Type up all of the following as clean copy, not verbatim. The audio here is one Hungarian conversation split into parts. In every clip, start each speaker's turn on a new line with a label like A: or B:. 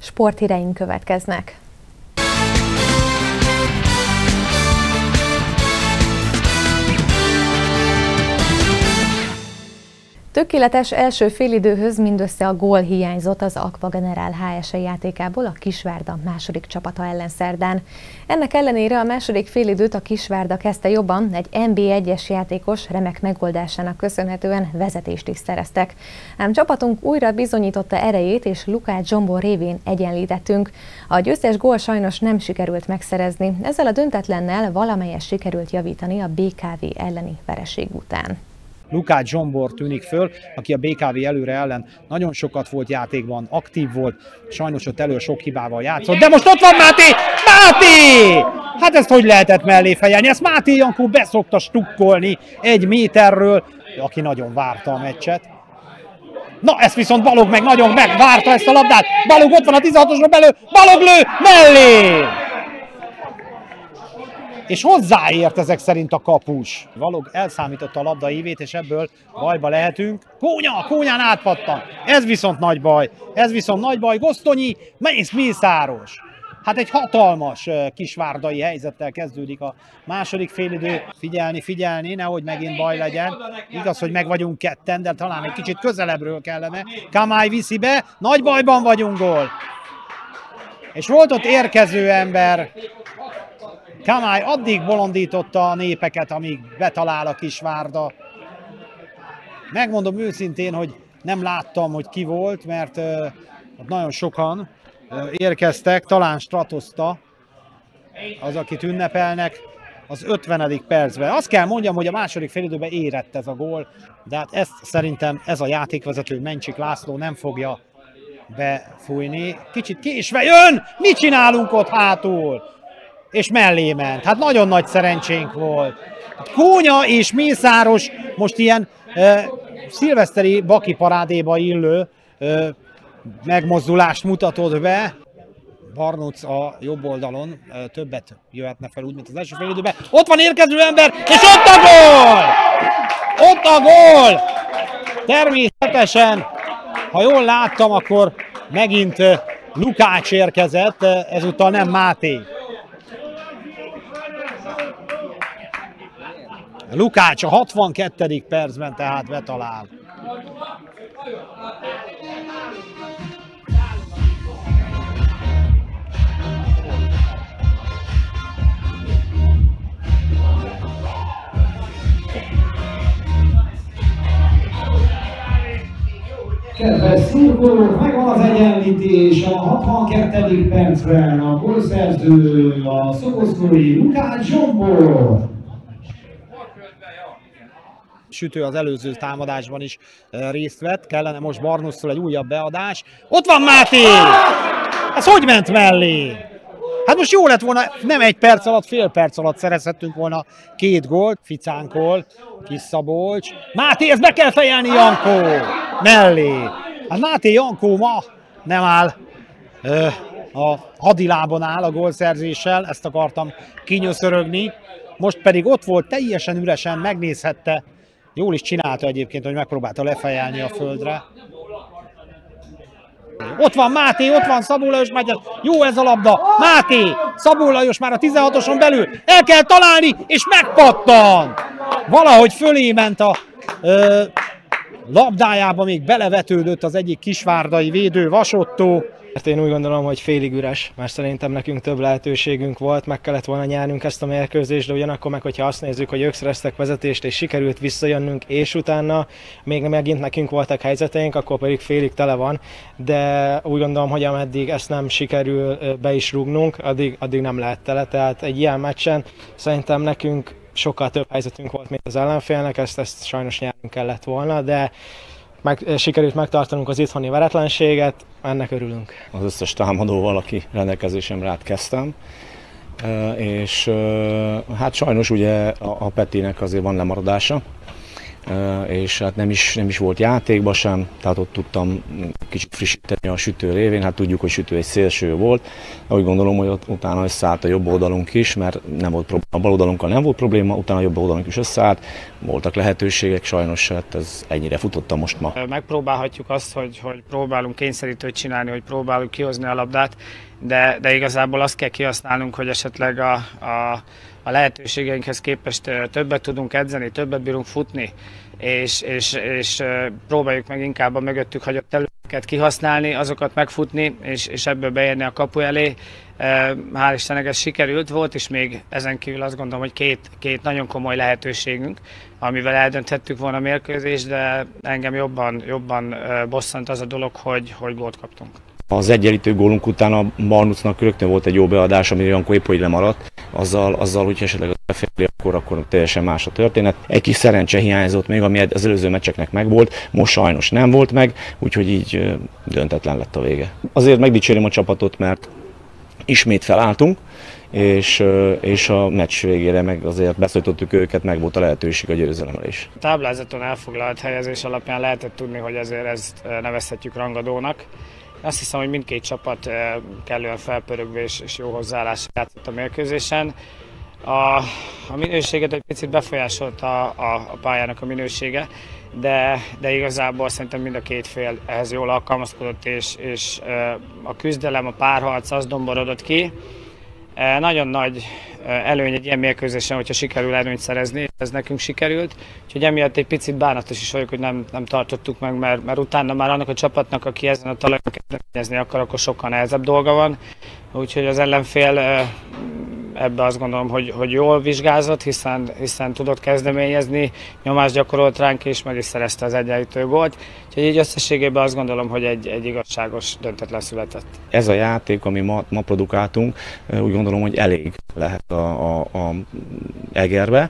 A: Sporthíreink következnek. Tökéletes első félidőhöz mindössze a gól hiányzott az Aqua Generál HSE játékából a Kisvárda második csapata ellen szerdán. Ennek ellenére a második félidőt a Kisvárda kezdte jobban, egy NB1-es játékos remek megoldásának köszönhetően vezetést is szereztek. Ám csapatunk újra bizonyította erejét, és Lukács Zsombor révén egyenlítettünk. A győztes gól sajnos nem sikerült megszerezni, ezzel a döntetlennel valamelyest sikerült javítani a BKV elleni vereség után.
B: Lukács Zsombor tűnik föl, aki a BKV előre ellen nagyon sokat volt játékban, aktív volt, sajnos ott elő sok hibával játszott, de most ott van Máté! Máté! Hát ezt hogy lehetett mellé fejelni? Ezt Máté Jankó beszokta stukkolni 1 méterről, aki nagyon várta a meccset. Na, ezt viszont Balog meg nagyon megvárta ezt a labdát. Balog ott van a 16-osról belül, Balog lő mellé! És hozzáért ezek szerint a kapus. Balog elszámította a labda ívét, és ebből bajba lehetünk. Kónyán átpattan. Ez viszont nagy baj. Gosztonyi, Mészáros. Hát egy hatalmas kisvárdai helyzettel kezdődik a második félidő. Figyelni, nehogy megint baj legyen. Igaz, hogy meg vagyunk ketten, de talán egy kicsit közelebbről kellene. Kamály viszi be, nagy bajban vagyunk, gól. És volt ott érkező ember. Kamály addig bolondította a népeket, amíg betalál a Kisvárda. Megmondom őszintén, hogy nem láttam, hogy ki volt, mert nagyon sokan érkeztek, talán Stratoszta az, akit ünnepelnek az 50. percben. Azt kell mondjam, hogy a második félidőben érett ez a gól, de hát ezt szerintem ez a játékvezető, Mencsik László nem fogja befújni. Kicsit késve jön! Mit csinálunk ott hátul? És mellé ment. Hát nagyon nagy szerencsénk volt. Kónya és Mészáros most ilyen szilveszteri baki parádéba illő megmozdulást mutatott be. Barnuc a jobb oldalon többet jöhetne fel úgy, mint az első félidőben. Ott van érkező ember, és ott a gól! Ott a gól! Természetesen, ha jól láttam, akkor megint Lukács érkezett, ezúttal nem Máté. Lukács a 62. percben tehát betalál.
C: Kedves szurkolók, megvan az egyenlítés a 62. percben. A gólszerző a szoboszlói Lukács Zsombor.
B: Sütő az előző támadásban is részt vett, kellene most Barnusztól egy újabb beadás. Ott van Máté! Ez hogy ment mellé? Hát most jó lett volna, nem 1 perc alatt, fél perc alatt szerezhettünk volna 2 gólt. Ficánkol, Kis Szabolcs. Máté, ezt be kell fejelni Jankó! Mellé! Hát Máté Jankó ma nem áll, a hadilában áll a gólszerzéssel, ezt akartam kinyöszörögni. Most pedig ott volt teljesen üresen, megnézhette. Jól is csinálta egyébként, hogy megpróbálta lefejelni a földre. Ott van Máté, ott van Szabó Lajos, jó ez a labda. Máté, Szabó Lajos már a 16-oson belül, el kell találni, és megpattan. Valahogy fölé ment a labdájába, még belevetődött az egyik kisvárdai védő, Vasottó.
D: Én úgy gondolom, hogy félig üres, mert szerintem nekünk több lehetőségünk volt, meg kellett volna nyernünk ezt a mérkőzést, de ugyanakkor meg, hogyha azt nézzük, hogy ők szereztek vezetést, és sikerült visszajönnünk, és utána még megint nekünk voltak helyzeteink, akkor pedig félig tele van, de úgy gondolom, hogy ameddig ezt nem sikerül be is rúgnunk, addig nem lehet tele, tehát egy ilyen meccsen szerintem nekünk sokkal több helyzetünk volt, mint az ellenfélnek, ezt sajnos nyernünk kellett volna, de sikerült megtartanunk az itthoni veretlenséget, ennek örülünk.
E: Az összes támadóval, aki rendelkezésemre állt, kezdtem, és hát sajnos ugye a Petinek azért van lemaradása, és hát nem is volt játékba sem, tehát ott tudtam kicsit frissíteni a sütő révén, hát tudjuk, hogy sütő egy szélső volt. Úgy gondolom, hogy ott utána összeállt a jobb oldalunk is, mert nem volt probléma, a bal oldalunkkal nem volt probléma, utána a jobb oldalunk is összeállt, voltak lehetőségek, sajnos hát ez ennyire futottam most ma.
F: Megpróbálhatjuk azt, hogy próbálunk kényszerítőt csinálni, hogy próbálunk kihozni a labdát, de igazából azt kell kihasználnunk, hogy esetleg a lehetőségeinkhez képest többet tudunk edzeni, többet bírunk futni, és próbáljuk meg inkább a mögöttük hagyott területeket kihasználni, azokat megfutni, és ebből beérni a kapu elé. Hál' Istennek ez sikerült, volt is még ezen kívül azt gondolom, hogy két nagyon komoly lehetőségünk, amivel eldönthettük volna a mérkőzést, de engem jobban bosszant az a dolog, hogy gólt kaptunk.
E: Az egyenlítő gólunk után a Barnucnak rögtön volt egy jó beadás, ami olyankor épp hogy lemaradt, azzal hogy esetleg az beférli, akkor teljesen más a történet. Egy kis szerencse hiányzott még, ami az előző meccseknek megvolt, most sajnos nem volt meg, úgyhogy így döntetlen lett a vége. Azért megdicsérem a csapatot, mert ismét felálltunk, és a meccs végére meg azért beszólítottuk őket, meg volt a lehetőség a győzelemre is.
F: A táblázaton elfoglalt helyezés alapján lehetett tudni, hogy azért ezt nevezhetjük rangadónak. Azt hiszem, hogy mindkét csapat kellően felpörögve és jó hozzáállásra játszott a mérkőzésen. A minőséget egy picit befolyásolta a pályának a minősége, de igazából szerintem mind a két fél ehhez jól alkalmazkodott, és a küzdelem, a párharc az domborodott ki. Nagyon nagy előny egy ilyen mérkőzésen, hogyha sikerül előnyt szerezni, ez nekünk sikerült. Úgyhogy emiatt egy picit bánatos is vagyok, hogy nem tartottuk meg, mert utána már annak a csapatnak, aki ezen a talajon kezdeményezni akar, akkor sokkal nehezebb dolga van. Úgyhogy az ellenfél ebbe azt gondolom, hogy jól vizsgázott, hiszen tudott kezdeményezni, nyomást gyakorolt ránk és meg is szerezte az egyenlítő gólt. Úgyhogy így összességében azt gondolom, hogy egy igazságos döntetlen született.
E: Ez a játék, ami ma produkáltunk, úgy gondolom, hogy elég lehet a Egerbe.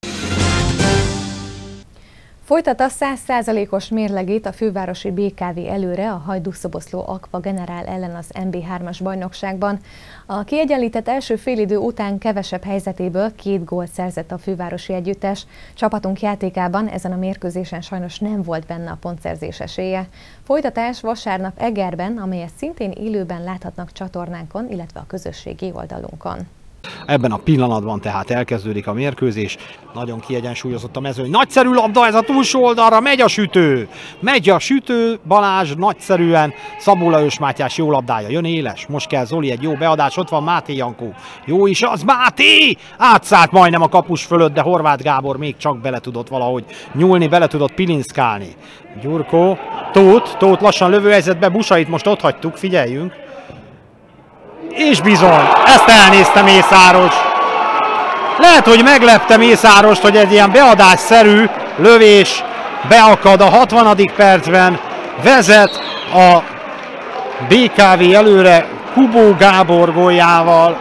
A: Folytatta 100%-os mérlegét a fővárosi BKV előre a Hajdú-Szoboszló Aqua Generál ellen az MB3-as bajnokságban. A kiegyenlített első félidő után kevesebb helyzetéből 2 gólt szerzett a fővárosi együttes. Csapatunk játékában ezen a mérkőzésen sajnos nem volt benne a pontszerzés esélye. Folytatás vasárnap Egerben, amelyet szintén élőben láthatnak csatornánkon, illetve a közösségi oldalunkon.
B: Ebben a pillanatban tehát elkezdődik a mérkőzés. Nagyon kiegyensúlyozott a mezőny. Nagyszerű labda, ez a túlsó oldalra, megy a sütő! Megy a sütő, Balázs nagyszerűen, Szabó Lajos Mátyás jó labdája, jön éles. Most kell Zoli, egy jó beadás, ott van Máté Jankó. Jó is az, Máté! Átszállt majdnem a kapus fölött, de Horváth Gábor még csak bele tudott valahogy nyúlni, bele tudott pilinszkálni. Gyurkó, Tóth lassan lövőhelyzetbe, Busait most ott hagytuk, figyeljünk. És bizony, ezt elnézte Mészáros. Lehet, hogy meglepte Mészárost, hogy egy ilyen beadásszerű lövés beakad a 60. percben. Vezet a BKV előre Kubó Gábor góljával.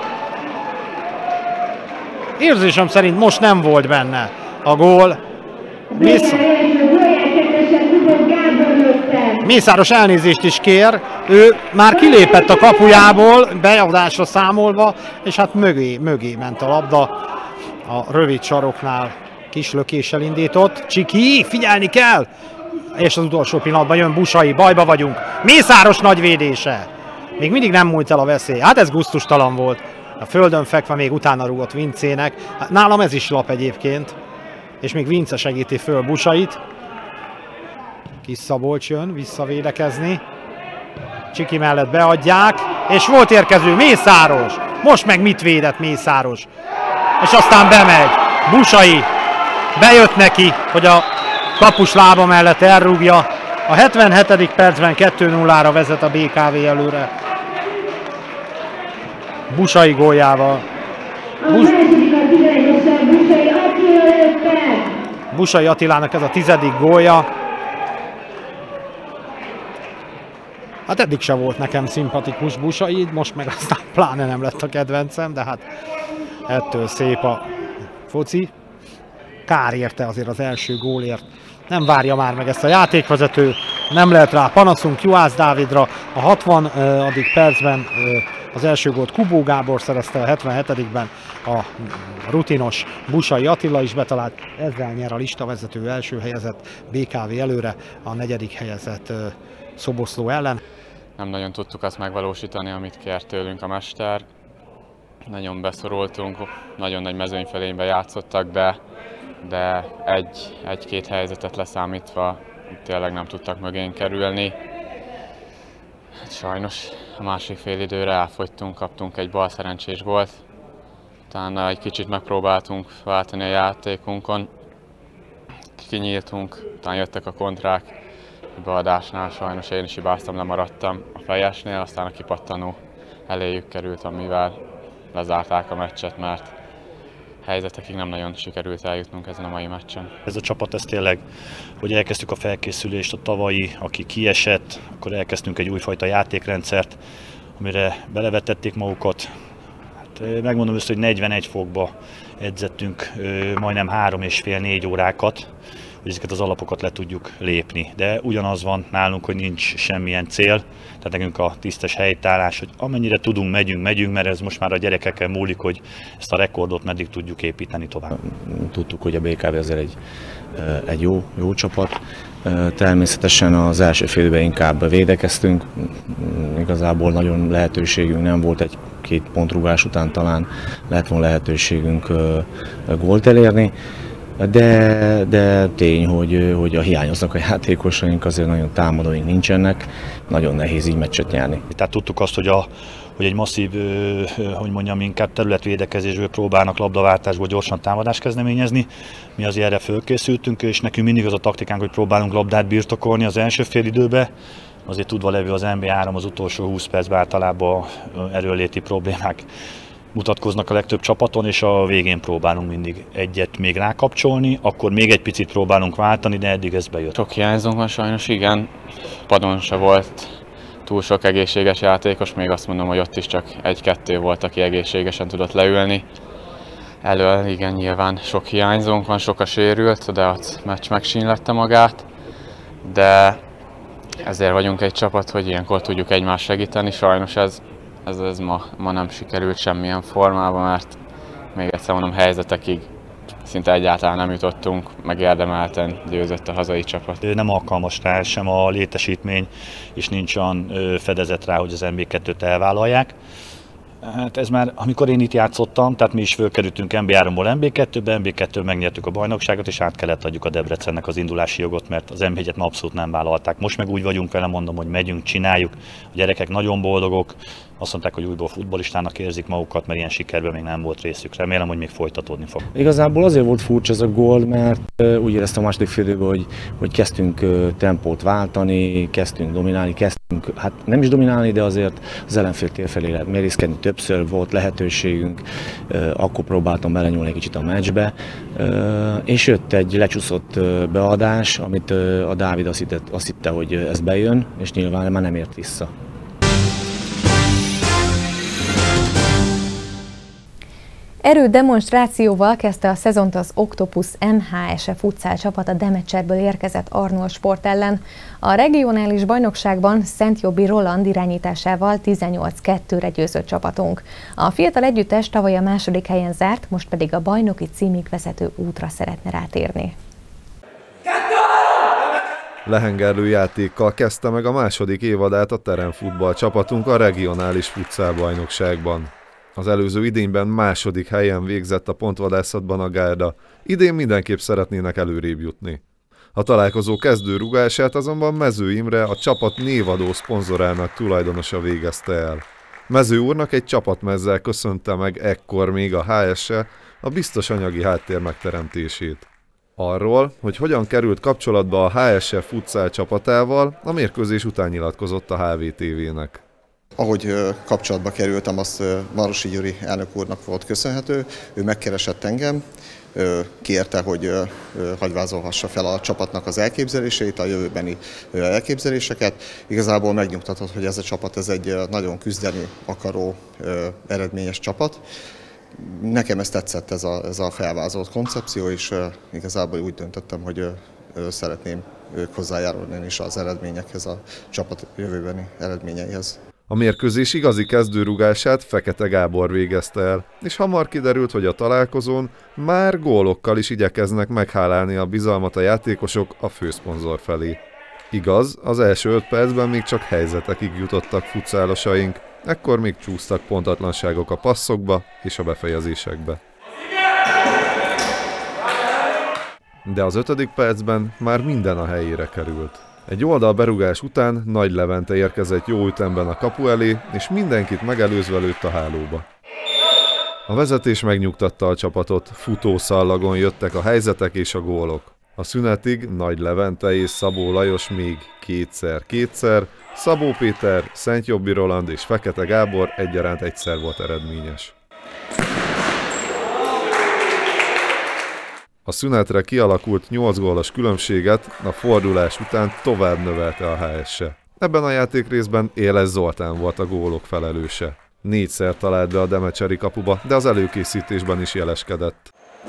B: Érzésem szerint most nem volt benne a gól. Mészáros elnézést is kér, ő már kilépett a kapujából, beadásra számolva, és hát mögé ment a labda. A rövid saroknál kis lökéssel indított. Csiki, figyelni kell! És az utolsó pillanatban jön Busai, bajba vagyunk. Mészáros nagy védése. Még mindig nem múlt el a veszély. Hát ez gusztustalan volt. A földön fekve még utána rúgott Vincének. Hát nálam ez is lap egyébként. És még Vince segíti föl Busait. Kis Szabolcs jön visszavédekezni. Csiki mellett beadják, és volt érkező Mészáros. Most meg mit védett Mészáros? És aztán bemegy. Busai bejött neki, hogy a kapus lába mellett elrúgja. A 77. percben 2-0-ra vezet a BKV előre. Busai góljával. Busai Attilának ez a 10. gólja. Hát eddig se volt nekem szimpatikus Busai, most meg aztán pláne nem lett a kedvencem, de hát ettől szép a foci. Kár érte azért az első gólért. Nem várja már meg ezt a játékvezető. Nem lehet rá panaszunk Juhász Dávidra. A 60. percben az első gólt Kubó Gábor szerezte, a 77-ben a rutinos Busai Attila is betalált. Ezzel nyer a listavezető első helyezett BKV előre a 4. helyezett Szoboszló ellen.
G: Nem nagyon tudtuk azt megvalósítani, amit kért tőlünk a mester. Nagyon beszorultunk, nagyon nagy mezőnyfölénybe játszottak, de egy-két helyzetet leszámítva tényleg nem tudtak mögénk kerülni. Sajnos a másik félidőre elfogytunk, kaptunk egy balszerencsés gólt. Utána egy kicsit megpróbáltunk váltani a játékunkon. Kinyíltunk, utána jöttek a kontrák. A beadásnál sajnos én is hibáztam, lemaradtam a fejesnél, aztán a kipattanó eléjük került, amivel lezárták a meccset, mert helyzetekig nem nagyon sikerült eljutnunk ezen a mai meccsen.
H: Ez a csapat, ez tényleg, hogy elkezdtük a felkészülést, a tavalyi, aki kiesett, akkor elkezdtünk egy újfajta játékrendszert, amire belevetették magukat. Hát, megmondom össze, hogy 41 fokba edzettünk majdnem 3,5-4 órákat, hogy ezeket az alapokat le tudjuk lépni. De ugyanaz van nálunk, hogy nincs semmilyen cél, tehát nekünk a tisztes helytállás, hogy amennyire tudunk, megyünk, mert ez most már a gyerekekkel múlik, hogy ezt a rekordot meddig tudjuk építeni tovább.
E: Tudtuk, hogy a BKV azért egy jó csapat. Természetesen az első félidőben inkább védekeztünk, igazából nagyon lehetőségünk nem volt, egy-két pontrugás után talán lehet volna lehetőségünk gólt elérni. De tény, hogy a hiányoznak a játékosaink, azért nagyon támadóink nincsenek, nagyon nehéz így meccset nyerni.
H: Tehát tudtuk azt, hogy egy masszív, hogy mondjam, inkább területvédekezésből próbálnak labdaváltásból gyorsan támadást kezdeményezni. Mi azért erre fölkészültünk, és nekünk mindig az a taktikánk, hogy próbálunk labdát birtokolni az első fél időbe. Azért tudva levő az NB3 az utolsó 20 percben általában erőnléti problémák mutatkoznak a legtöbb csapaton, és a végén próbálunk mindig egyet még rákapcsolni, akkor még egy picit próbálunk váltani, de eddig ez bejött.
G: Sok hiányzónk van sajnos, igen. Padon se volt túl sok egészséges játékos, még azt mondom, hogy ott is csak 1-2 volt, aki egészségesen tudott leülni. Elől igen, nyilván sok hiányzónk van, sok a sérült, de a meccs megsínlette magát. De ezért vagyunk egy csapat, hogy ilyenkor tudjuk egymást segíteni, sajnos ez ma nem sikerült semmilyen formában, mert még egyszer mondom, helyzetekig szinte egyáltalán nem jutottunk, megérdemelten győzött a hazai csapat.
H: Nem alkalmas rá sem a létesítmény, és nincs olyan fedezet rá, hogy az NB2-t elvállalják. Hát ez már, amikor én itt játszottam, tehát mi is fölkerültünk NB3-ból NB2-be, NB2-ből megnyertük a bajnokságot, és át kellett adjuk a Debrecennek az indulási jogot, mert az NB1-et ma abszolút nem vállalták. Most meg úgy vagyunk vele, mondom, hogy megyünk, csináljuk. A gyerekek nagyon boldogok, azt mondták, hogy újból futballistának érzik magukat, mert ilyen sikerben még nem volt részük. Remélem, hogy még folytatódni fog.
E: Igazából azért volt furcsa ez a gól, mert úgy éreztem a második félidőben, hogy kezdtünk tempót váltani, kezdtünk dominálni, hát nem is dominálni, de azért az ellenfél tér felé lehet mérészkedni, többször volt lehetőségünk, akkor próbáltam belenyúlni egy kicsit a meccsbe, és jött egy lecsúszott beadás, amit a Dávid azt hitte, hogy ez bejön, és nyilván már nem ért vissza.
A: Erődemonstrációval kezdte a szezont az Octopus MHSE futszál csapat a Demetserből érkezett Arnold Sport ellen. A regionális bajnokságban Szentjobbik Roland irányításával 18-2-re győzött csapatunk. A fiatal együttes tavaly a második helyen zárt, most pedig a bajnoki címig vezető útra szeretne rátérni.
I: Lehengerlő játékkal kezdte meg a második évadát a teremfutball csapatunk a regionális futszálbajnokságban. Az előző idényben második helyen végzett a pontvadászatban a gárda, idén mindenképp szeretnének előrébb jutni. A találkozó kezdőrugását azonban Mező Imre, a csapat névadó szponzorának tulajdonosa végezte el. Mező úrnak egy csapatmezzel köszönte meg ekkor még a HSE a biztos anyagi háttér megteremtését. Arról, hogy hogyan került kapcsolatba a HSE futszál csapatával, a mérkőzés után nyilatkozott a HVTV-nek.
J: Ahogy kapcsolatba kerültem, az Marosi Gyuri elnök úrnak volt köszönhető. Ő megkeresett engem, kérte, hogy hagyvázolhassa fel a csapatnak az elképzeléseit, a jövőbeni elképzeléseket. Igazából megnyugtatott, hogy ez a csapat ez egy nagyon küzdeni akaró, eredményes csapat. Nekem ez tetszett, ez a felvázolt koncepció, és igazából úgy döntöttem, hogy szeretném ők hozzájárulni is az eredményekhez, a csapat jövőbeni eredményeihez.
I: A mérkőzés igazi kezdőrugását Fekete Gábor végezte el, és hamar kiderült, hogy a találkozón már gólokkal is igyekeznek meghálálni a bizalmat a játékosok a főszponzor felé. Igaz, az első 5 percben még csak helyzetekig jutottak futszálosaink, ekkor még csúsztak pontatlanságok a passzokba és a befejezésekbe. De az 5. percben már minden a helyére került. Egy oldalberugás után Nagy Levente érkezett jó ütemben a kapu elé, és mindenkit megelőzve lőtt a hálóba. A vezetés megnyugtatta a csapatot, futószallagon jöttek a helyzetek és a gólok. A szünetig Nagy Levente és Szabó Lajos még kétszer, Szabó Péter, Szentjobbi Roland és Fekete Gábor egyaránt egyszer volt eredményes. A szünetre kialakult 8 gólos különbséget a fordulás után tovább növelte a HSE. Ebben a játékrészben Éles Zoltán volt a gólok felelőse. 4-szer talált be a Demecseri kapuba, de az előkészítésben is jeleskedett.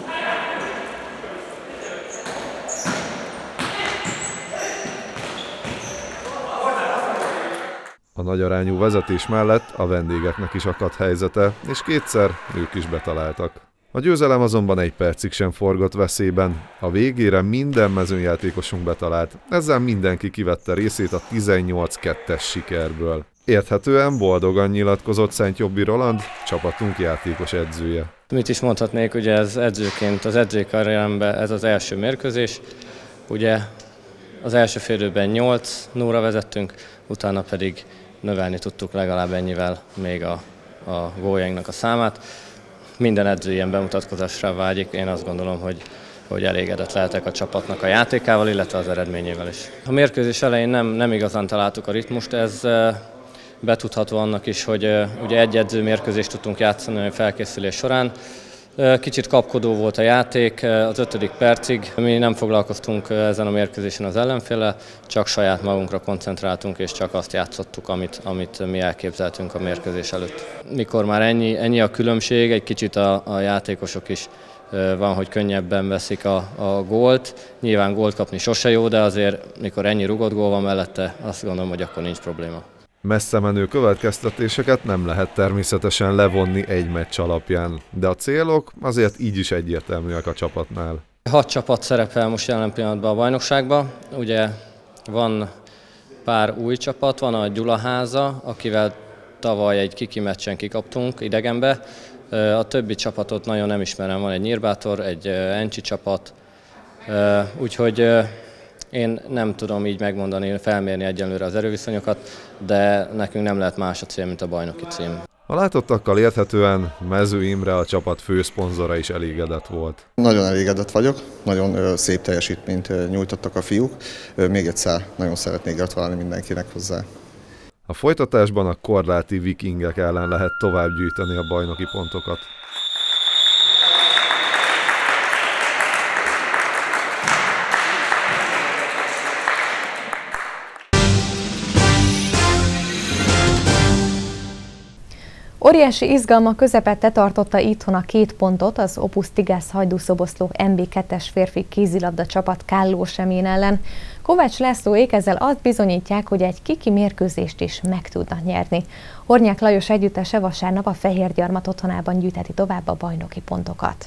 I: A nagyarányú vezetés mellett a vendégeknek is akadt helyzete, és 2-szer ők is betaláltak. A győzelem azonban 1 percig sem forgott veszélyben. A végére minden mezőnyjátékosunk betalált, ezzel mindenki kivette részét a 18-2-es sikerből. Érthetően boldogan nyilatkozott Szentjobbi Roland, csapatunk játékos edzője.
K: Mit is mondhatnék, ugye ez edzőként az edzői karrieremben ez az első mérkőzés. Ugye az első félidőben 8-0-ra vezettünk, utána pedig növelni tudtuk legalább ennyivel még a góljainknak a számát. Minden edző ilyen bemutatkozásra vágyik, én azt gondolom, hogy elégedett lehetek a csapatnak a játékával, illetve az eredményével is. A mérkőzés elején nem igazán találtuk a ritmust, ez betudható annak is, hogy ugye egy edzőmérkőzést tudtunk játszani a felkészülés során. Kicsit kapkodó volt a játék az 5. percig. Mi nem foglalkoztunk ezen a mérkőzésen az ellenféllel, csak saját magunkra koncentráltunk, és csak azt játszottuk, amit mi elképzeltünk a mérkőzés előtt. Mikor már ennyi a különbség, egy kicsit a játékosok is van, hogy könnyebben veszik a gólt. Nyilván gólt kapni sose jó, de azért mikor ennyi rugott gól van mellette, azt gondolom, hogy akkor nincs probléma.
I: Messze menő következtetéseket nem lehet természetesen levonni egy meccs alapján, de a célok azért így is egyértelműek a csapatnál.
K: 6 csapat szerepel most jelen pillanatban a bajnokságban. Ugye van pár új csapat, van a Gyulaháza, akivel tavaly egy kiki meccsen kikaptunk idegenbe. A többi csapatot nagyon nem ismerem, van egy Nyírbátor, egy Encsi csapat, úgyhogy én nem tudom így megmondani, felmérni egyenlőre az erőviszonyokat, de nekünk nem lehet más a cél, mint a bajnoki cím.
I: A látottakkal érthetően Mező Imre, a csapat főszponzora is elégedett volt.
J: Nagyon elégedett vagyok, nagyon szép teljesítményt nyújtottak a fiúk. Még egyszer nagyon szeretnék gratulálni mindenkinek hozzá.
I: A folytatásban a korláti Vikingek ellen lehet tovább gyűjteni a bajnoki pontokat.
A: Óriási izgalma közepette tartotta itthon a 2 pontot az Opus Tigász Hajdú-Szoboszló MB2-es férfi kézilabda csapat Kállósemjén ellen. Kovács Lászlóék ezzel azt bizonyítják, hogy egy kiki mérkőzést is meg tudnak nyerni. Hornyák Lajos együttese vasárnap a Fehérgyarmat otthonában gyűjtheti tovább a bajnoki pontokat.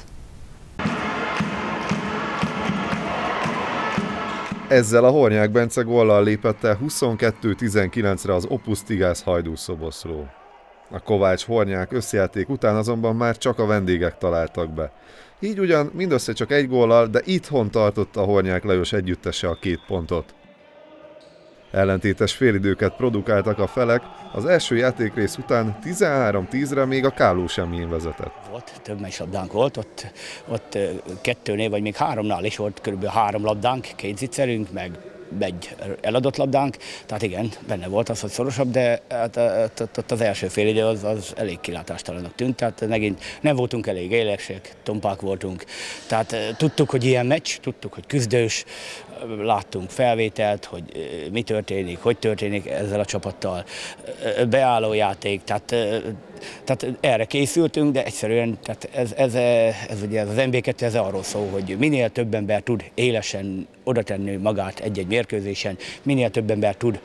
I: Ezzel a Hornyák Bence góllal lépett el 22-19-re az Opus Tigász Hajdú-Szoboszló. A Kovács-Hornyák összjáték után azonban már csak a vendégek találtak be. Így ugyan mindössze csak 1 góllal, de itthon tartotta a Hornyák Lajos együttese a 2 pontot. Ellentétes félidőket produkáltak a felek, az első játékrész után 13-10-re még a Kállósemjén vezetett.
L: Volt, több meccslabdánk volt, ott 2-nél vagy még 3-nál is volt kb. 3 labdánk, 2 zicserünk, meg egy eladott labdánk, tehát igen, benne volt az, hogy szorosabb, de hát az első félidő az elég kilátástalanak tűnt, tehát megint nem voltunk elég élesek, tompák voltunk, tehát tudtuk, hogy ilyen meccs, tudtuk, hogy küzdős, láttunk felvételt, hogy mi történik, hogy történik ezzel a csapattal, beálló játék, tehát Tehát erre készültünk, de egyszerűen tehát ez ugye az MB2 ez arról szól, hogy minél több ember tud élesen odatenni magát egy-egy mérkőzésen, minél több ember tud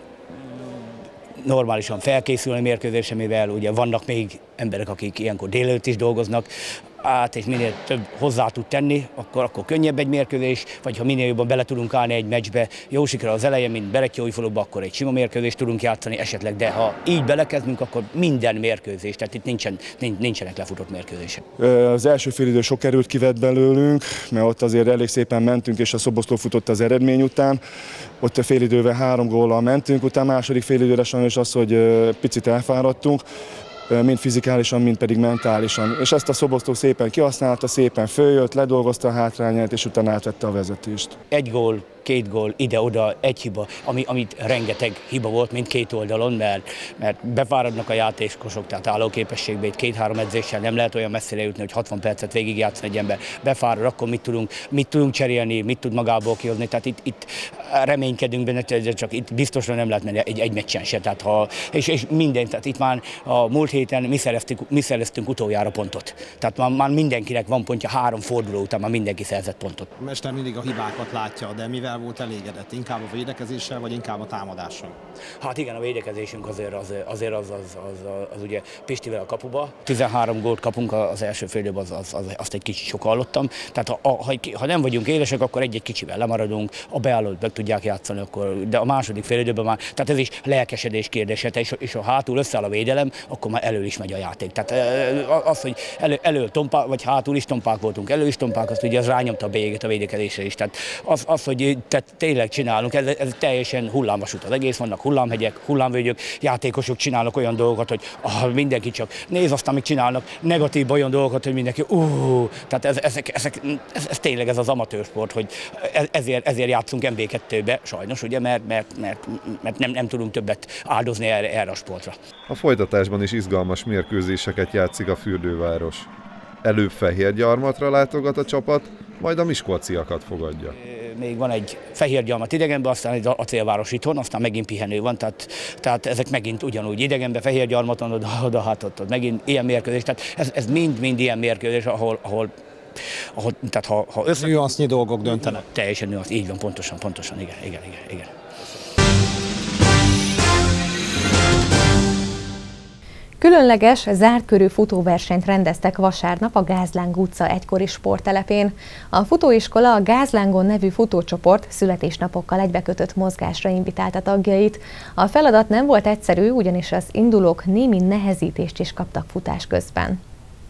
L: normálisan felkészülni a mérkőzésre, mivel ugye vannak még emberek, akik ilyenkor délelőtt is dolgoznak, és minél több hozzá tud tenni, akkor könnyebb egy mérkőzés, vagy ha minél jobban bele tudunk állni egy meccsbe, jó siker az elején, mint Berettyóújfaluban, akkor egy sima mérkőzést tudunk játszani esetleg, de ha így belekezdünk, akkor minden mérkőzés, tehát itt nincsenek lefutott mérkőzések.
M: Az első félidő sok erőt kivett belőlünk, mert ott azért elég szépen mentünk, és a Szoboszló futott az eredmény után. Ott a félidővel 3 góllal mentünk, utána második félidőre sajnos az, hogy picit elfáradtunk, mind fizikálisan, mind pedig mentálisan. És ezt a Szoboszló szépen kihasználta, szépen följött, ledolgozta a hátrányát, és utána átvette a vezetést.
L: 1 gól, 2 gól, ide-oda, egy hiba, amit rengeteg hiba volt mindkét oldalon, mert befáradnak a játékosok, tehát állóképességben itt 2-3 edzéssel nem lehet olyan messzire jutni, hogy 60 percet végigjátszani egy ember. Befárad, akkor mit tudunk cserélni, mit tud magából kihozni, tehát itt reménykedünk benne, csak itt biztosan nem lehet menni egy meccsen se. Tehát és minden, tehát itt már a múlt héten mi szereztünk utoljára pontot. Tehát már mindenkinek van pontja, 3 forduló után már mindenki szerzett pontot.
N: A mester mindig a hibákat látja, de mivel volt elégedett? Inkább a védekezéssel, vagy inkább a támadással?
L: Hát igen, a védekezésünk azért az ugye Pistivel a kapuba. 13 gólt kapunk az első félidőben, azt egy kicsit sok hallottam. Tehát ha nem vagyunk élesek, akkor egy kicsivel lemaradunk, a beállót meg tudják játszani, de a második félidőben már, tehát ez is lelkesedés kérdése, és ha hátul összeáll a védelem, akkor már elől is megy a játék. Tehát az, hogy elől tompák, vagy hátul is tompák voltunk, elő is tompák, azt ugye az rányomta a bélyegét a védekezésre is. Tehát az hogy tényleg csinálunk, ez teljesen hullámvasút az egész, vannak hullámhegyek, hullámvölgyök, játékosok csinálnak olyan dolgokat, hogy mindenki csak néz, aztán még csinálnak negatív olyan dolgokat, hogy mindenki tehát ez tényleg ez az amatőr sport, hogy ezért játszunk MB2-be, sajnos, ugye, mert nem tudunk többet áldozni erre a sportra.
I: A folytatásban is izgalmas mérkőzéseket játszik a fürdőváros. Előbb Fehérgyarmatra látogat a csapat, majd a miskolciakat fogadja.
L: Még van egy Fehérgyarmat idegenben, aztán egy Acélváros itthon, aztán megint pihenő van, tehát ezek megint ugyanúgy idegenben, Fehérgyarmaton, oda hát ott megint ilyen mérkőzés, tehát ez mind ilyen mérkőzés, ahol tehát ha
N: nüansznyi dolgok döntenek.
L: Teljesen nüansz, így van, pontosan, igen.
A: Különleges, zárt körű futóversenyt rendeztek vasárnap a Gázláng utca egykori sporttelepén. A futóiskola a Gázlángon nevű futócsoport születésnapokkal egybekötött mozgásra invitálta tagjait. A feladat nem volt egyszerű, ugyanis az indulók némi nehezítést is kaptak futás közben.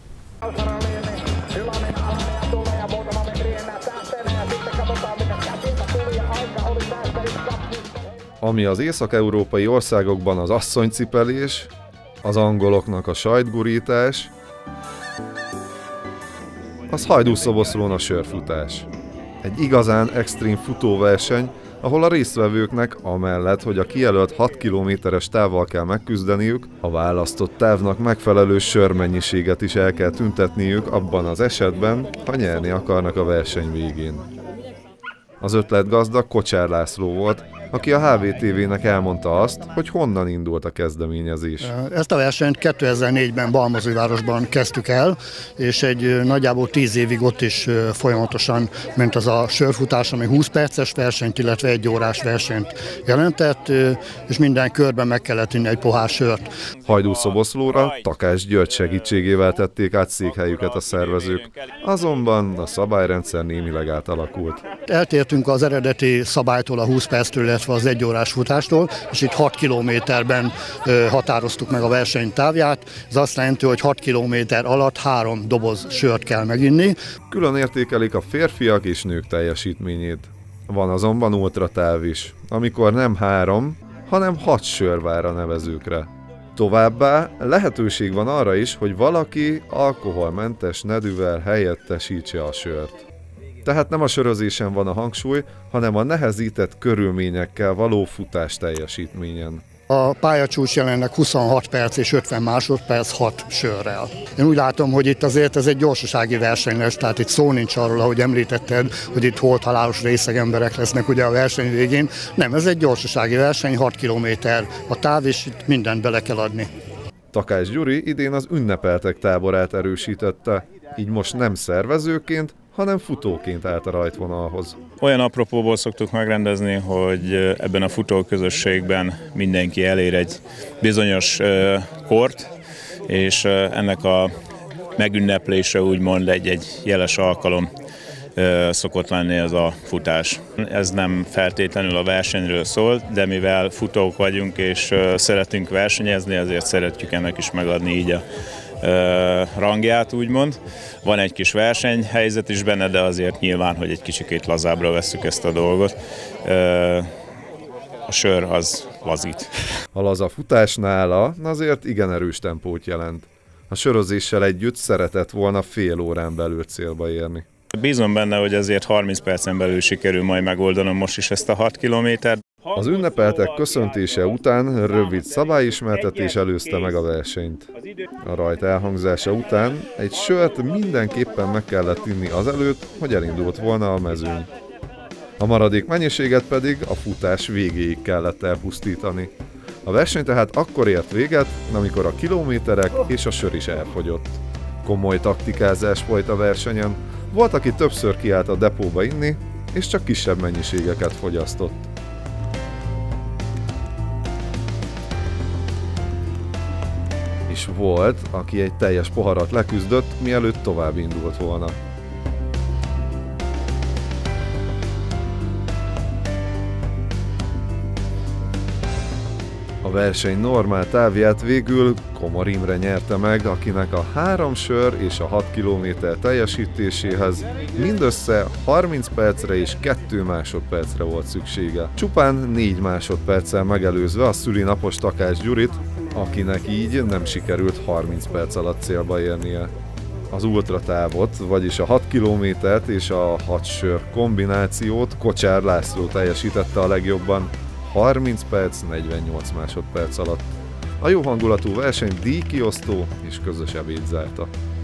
I: Ami az észak-európai országokban az asszonycipelés, az angoloknak a sajtgurítás, az Hajdúszoboszlón a sörfutás. Egy igazán extrém futóverseny, ahol a résztvevőknek amellett, hogy a kijelölt 6 kilométeres távval kell megküzdeniük, a választott távnak megfelelő sörmennyiséget is el kell tüntetniük abban az esetben, ha nyerni akarnak a verseny végén. Az ötletgazda Kocsár László volt, aki a HVTV-nek elmondta azt, hogy honnan indult a kezdeményezés.
O: Ezt a versenyt 2004-ben Balmazújvárosban kezdtük el, és egy nagyjából 10 évig ott is folyamatosan ment az a sörfutás, ami 20 perces versenyt, illetve 1 órás versenyt jelentett, és minden körben meg kellett inni egy pohár sört.
I: Hajdúszoboszlóra Takács György segítségével tették át székhelyüket a szervezők, azonban a szabályrendszer némileg átalakult.
O: Eltértünk az eredeti szabálytól, a 20 perctől, illetve az 1 órás futástól, és itt 6 kilométerben határoztuk meg a verseny távját. Ez azt jelenti, hogy 6 kilométer alatt 3 doboz sört kell meginni.
I: Külön értékelik a férfiak és nők teljesítményét. Van azonban ultratáv is, amikor nem 3, hanem 6 sör vár a nevezőkre. Továbbá lehetőség van arra is, hogy valaki alkoholmentes nedűvel helyettesítse a sört. Tehát nem a sörözésen van a hangsúly, hanem a nehezített körülményekkel való futás teljesítményen.
O: A pályacsúcs jelenleg 26 perc és 50 másodperc 6 sörrel. Én úgy látom, hogy itt azért ez egy gyorsasági verseny lesz, tehát itt szó nincs arról, ahogy említetted, hogy itt holthalálos részeg emberek lesznek ugye a verseny végén. Nem, ez egy gyorsasági verseny, 6 kilométer a táv, és itt mindent bele kell adni.
I: Takács Gyuri idén az ünnepeltek táborát erősítette, így most nem szervezőként, hanem futóként állt a rajtvonalhoz.
P: Olyan apropóból szoktuk megrendezni, hogy ebben a futóközösségben mindenki elér egy bizonyos kort, és ennek a megünneplése úgymond egy jeles alkalom szokott lenni ez a futás. Ez nem feltétlenül a versenyről szól, de mivel futók vagyunk és szeretünk versenyezni, ezért szeretjük ennek is megadni így a rangját, úgymond. Van egy kis versenyhelyzet is benne, de azért nyilván, hogy egy kicsikét lazábbra vesszük ezt a dolgot. A sör az lazít.
I: A laza futás nála azért igen erős tempót jelent. A sörözéssel együtt szeretett volna fél órán belül célba érni.
P: Bízom benne, hogy azért 30 percen belül sikerül majd megoldanom most is ezt a 6 kilométert.
I: Az ünnepeltek köszöntése után rövid szabályismertetés előzte meg a versenyt. A rajt elhangzása után egy sört mindenképpen meg kellett inni azelőtt, hogy elindult volna a mezőny. A maradék mennyiséget pedig a futás végéig kellett elpusztítani. A verseny tehát akkor ért véget, amikor a kilométerek és a sör is elfogyott. Komoly taktikázás folyt a versenyen, volt, aki többször kiállt a depóba inni, és csak kisebb mennyiségeket fogyasztott. És volt, aki egy teljes poharat leküzdött, mielőtt tovább indult volna. A verseny normál távját végül Komor Imre nyerte meg, akinek a 3 sör és a 6 kilométer teljesítéséhez mindössze 30 percre és 2 másodpercre volt szüksége. Csupán 4 másodperccel megelőzve a szülinapos Takács Gyurit, akinek így nem sikerült 30 perc alatt célba érnie. Az ultratávot, vagyis a 6 kilométert és a 6 sör kombinációt Kocsár László teljesítette a legjobban, 30 perc, 48 másodperc alatt. A jó hangulatú verseny díjkiosztó és közös ebéd zárta.